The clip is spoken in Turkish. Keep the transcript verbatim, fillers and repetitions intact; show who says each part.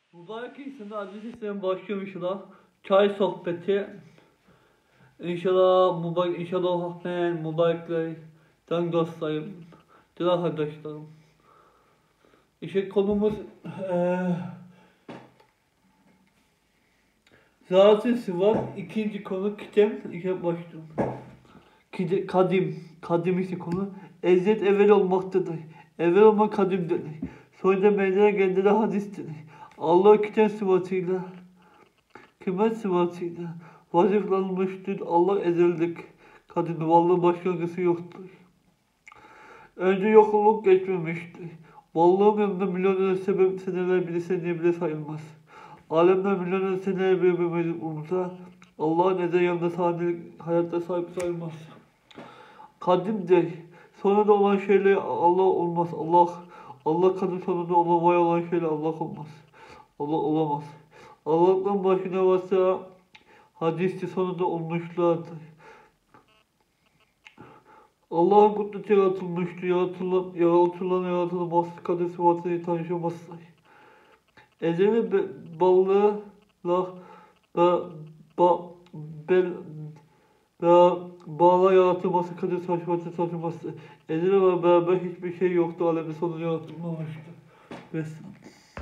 Speaker 1: Mübarek insanı aziz İslam başlıyormuş la. Çay sohbeti. İnşallah mübarek, inşallah hakkın mübarekler. Can dostlarım, can arkadaşlarım. İşte konumuz eee Zaten Sıvat, ikinci konu kitap, işe başlıyorum. Kide, kadim, kadim ise konu. Eziyet evvel olmaktadır. Evvel olmak kadimdir. Sonra meydana geldiğinde hadistir. Allah kitap sıfatıyla, kıymet sıfatıyla vazifelenmiştir. Allah ezellik, kadim, varlığı başlangıcı yoktur. Önce yokluk geçmemiştir. Varlığım yanında milyonlar sebep seneler bile seneye bile sayılmaz. Alemden milyonlar seneler bile bir mevcut bulunsa Allah'ın ezel yanında saniyelik hayatta sahip sayılmaz. Kadimdir. Sonunda olan şeyle Allah olmaz. Allah Allah kadim sonunda olan var olan şeyle Allah olmaz. Allah olamaz. Allah'tan başına varsa hadisçi sonunda olmuşlardır. Allah'ın kudreti yaratılmıştı. Yaratılan, yaratılan yaratılamaz. Kadir sıfatını tanışamazlar. Ezeli be, ballığı la ve ba, bel ve bağla yaratılması kadir sıfatını tanışamazlar. Ezeli ve beraber hiçbir şey yoktu. Alemde sonu yaratılmamıştı. Vesselam.